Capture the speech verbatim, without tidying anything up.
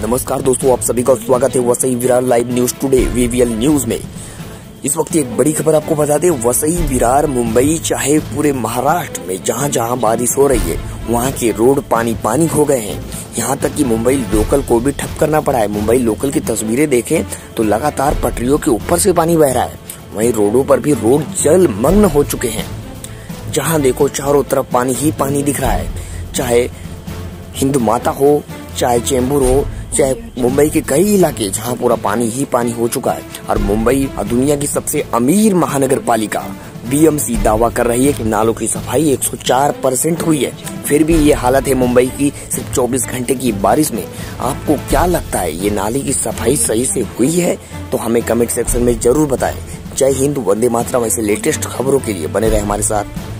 नमस्कार दोस्तों, आप सभी का स्वागत है Vasai Virar live news today VVL news में। इस वक्त एक बड़ी खबर आपको बता दें, वसई विरार मुंबई चाहे पूरे महाराष्ट्र में जहां जहां बारिश हो रही है वहां के रोड पानी पानी हो गए हैं। यहां तक कि मुंबई लोकल को भी ठप करना पड़ा है। मुंबई लोकल की तस्वीरें देखें तो लगातार पटरियों के ऊपर से पानी बह रहा है। वहीं रोडों पर भी रोड जलमग्न हो चुके हैं। जहां देखो चारों तरफ पानी ही पानी दिख रहा है, चाहे हिंद माता हो, चाहे चेंबूर हो, चाहे मुंबई के कई इलाके जहां पूरा पानी ही पानी हो चुका है। और मुंबई दुनिया की सबसे अमीर महानगर पालिका बीएमसी दावा कर रही है कि नालों की सफाई एक सौ चार परसेंट हुई है। फिर भी ये हालत है मुंबई की सिर्फ चौबीस घंटे की बारिश में। आपको क्या लगता है, ये नाली की सफाई सही से हुई है? तो हमें कमेंट सेक्शन में जरूर बताएं। जय हिंद, वंदे मातरम। ऐसे लेटेस्ट खबरों के लिए बने रहे हमारे साथ।